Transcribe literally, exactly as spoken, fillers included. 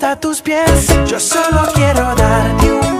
a tus pies. Yo solo quiero darte un